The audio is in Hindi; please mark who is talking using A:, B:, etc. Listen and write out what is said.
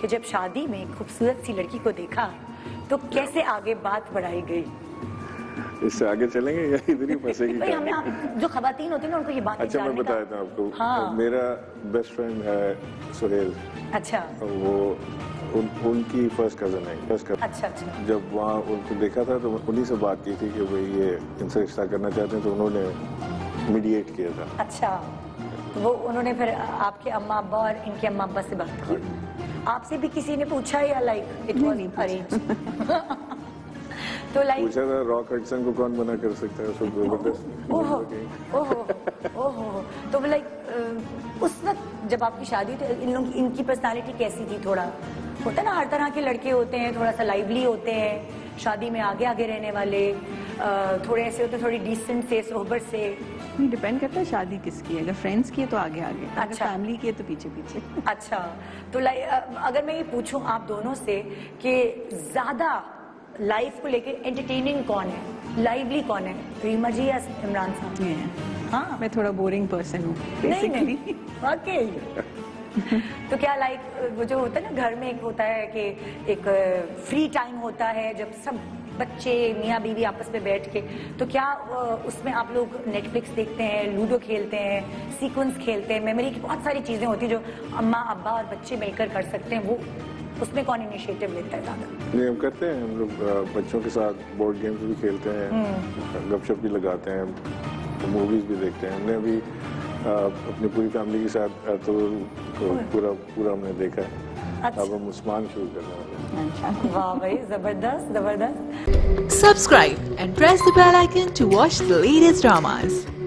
A: कि जब शादी में खूबसूरत सी लड़की को देखा तो कैसे आगे बात बढ़ाई गई?
B: इससे आगे चलेंगे या इधर ही फंसेगी?
A: भाई हमें आप जो खवातीन होती है ना उनको ये बात
B: अच्छा मैं बता देता हूँ आपको।
A: हाँ।
B: मेरा बेस्ट फ्रेंड है सुहेल।
A: अच्छा
B: वो उनकी फर्स्ट कजन है।
A: अच्छा अच्छा।
B: जब वहाँ उनको देखा था तो उन्हीं से बात की थी कि भाई ये इनसे रिश्ता करना चाहते हैं, तो उन्होंने मीडिएट किया था।
A: अच्छा, तो वो उन्होंने फिर आपके अम्मा अब्बा और इनके अम्मा अब्बा से बात की? आपसे भी किसी ने पूछा या लाइक इट वाज अरेंज? तो लाइक
B: पूछा था रॉक हडसन को कौन मना कर सकता है, उसको जबरदस्त।
A: ओहो ओहो ओहो। तो लाइक उस वक्त जब आपकी शादी थी इन लोग इनकी पर्सनालिटी कैसी थी? थोड़ा होता है ना, हर तरह के लड़के होते हैं, थोड़ा सा लाइवली होते हैं, शादी में आगे आगे रहने वाले, थोड़े ऐसे होते हैं थोड़ी डिसेंट से सोबर से।
C: नहीं, डिपेंड करता है शादी किसकी है। अगर फ्रेंड्स की है तो आगे आगे, अगर फैमिली की है तो पीछे पीछे।
A: अच्छा, तो अगर मैं ये पूछूं आप दोनों से कि ज्यादा लाइफ को लेके एंटरटेनिंग कौन है, लाइवली कौन है, रीमा जी या इमरान साहब? हाँ,
C: मैं थोड़ा बोरिंग पर्सन हूँ
A: नहीं वाकई। तो क्या लाइक वो जो होता है ना घर में एक होता है कि एक फ्री टाइम होता है जब सब बच्चे मियाँ बीवी आपस में बैठ के, तो क्या उसमें आप लोग नेटफ्लिक्स देखते हैं, लूडो खेलते हैं, सीक्वेंस खेलते हैं, मेमोरी की बहुत सारी चीजें होती हैं जो अम्मा अब्बा और बच्चे मिलकर कर सकते हैं, वो उसमें कौन इनिशिएटिव लेता है ज्यादा?
B: नहीं, हम करते हैं। हम लोग बच्चों के साथ बोर्ड गेम्स भी खेलते हैं, गपशप भी लगाते हैं, मूवीज भी देखते हैं। हमने अभी अपनी पूरी फैमिली के साथ तो पूरा हमने देखा है।
A: अच्छा।
B: अब हम उस्मान शुरू कर रहे हैं।
A: वाह भाई, जबरदस्त जबरदस्त।
D: Subscribe and press the bell icon to watch the latest dramas.